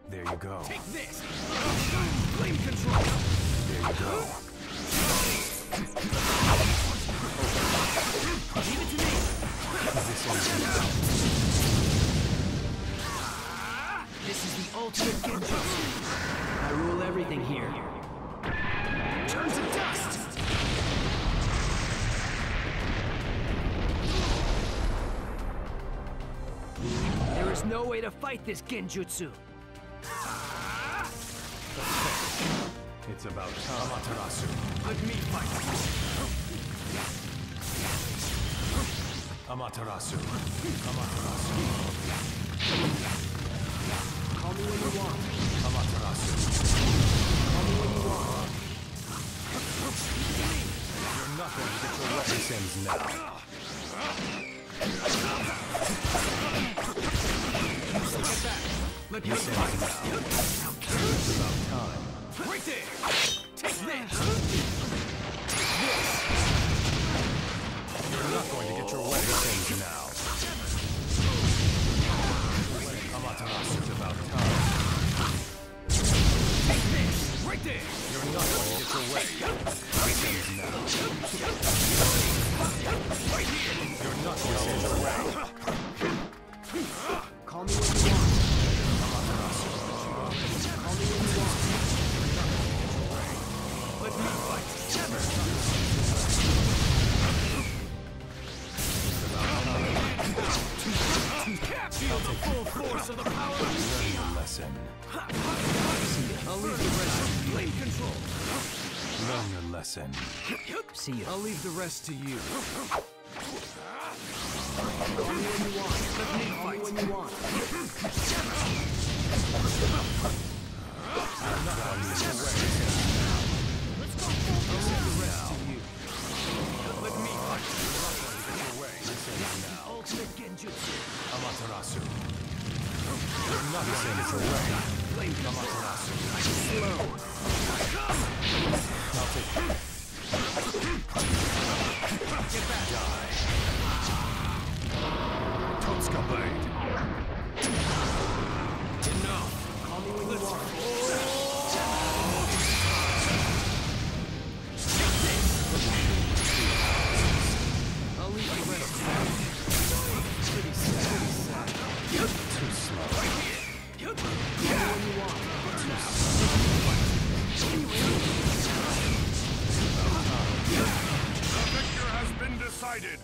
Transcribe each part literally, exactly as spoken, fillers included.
There you go. Take this! Flame control! There you go. Leave it to me! This ends now. This is the ultimate Genjutsu. I rule everything here. Turn to dust! There is no way to fight this Genjutsu. It's about time. Amaterasu. Let me fight. Amaterasu. Amaterasu. Call me when you want. Amaterasu. Call me when you want. You're nothing to get your weapons ends now. Get back. Let me This fight. ends now. It's about time. Right there. Take this. You're not going to get your weapons ends now. Amaterasu, it's about time. Take this. Right there. You're not going to get your way. This ends now. Right here. You're not going to get your way. Call me when you want. Amaterasu. Call me when you want. Let me fight. Feel the full force of the power. Learn your lesson. I'll leave the rest to you. Flame control. Learn your lesson. See you. I'll leave the rest to you. Call me when you want. Let me fight when you want. I'm not going to get your way. Let's go. I'll leave the rest to you. Let me fight. Your way. This ends now. Ultimate Genjutsu. Amaterasu. You're not going to get your way. Flame Amaterasu. slow. I'll take it. Get back. Die. Totsuka Blade. Enough. Call me when you want. I'll leave the rest to you. Pretty sad. Pretty sad. Too slow. Call me when you want. The victor has been decided.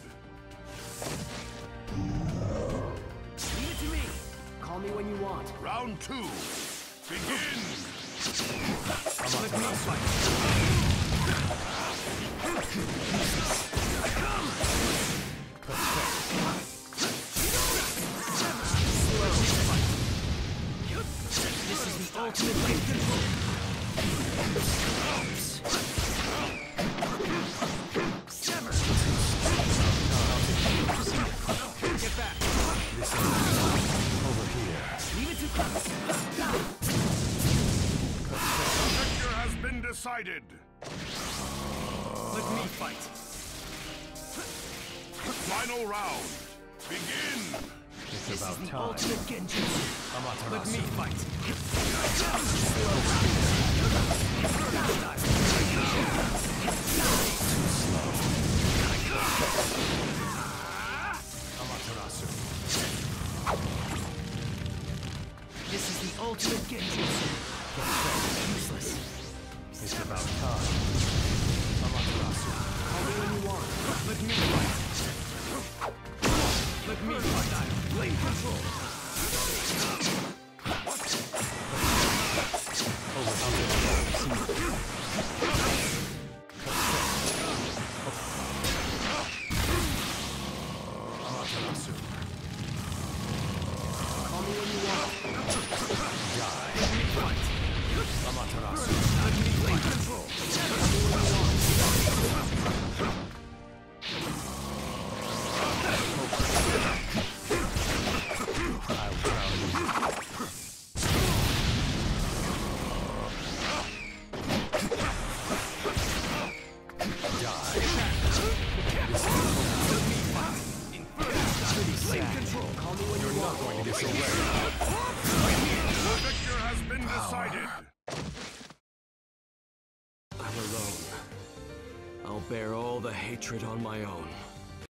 Leave it to me. Call me when you want. Round two. Begin. Let me fight. I come. Slow fight. This is the ultimate flame control. Sever. Get back. This ends over here. Leave it to us. The victor has been decided. Let me fight. Final round. Begin. It's This is about the time. ultimate Genjutsu. Let Amaterasu. me fight. Amaterasu. This is the ultimate Genjutsu. Useless. It's about time. Amaterasu. Call me when you want. Let me fight. Let me fight. Flame control. Amaterasu. Call me when you want. Die. Let me fight. Amaterasu. Let me flame control. Call me when you want. I'll drown you. decided. I'm alone. I'll bear all the hatred on my own.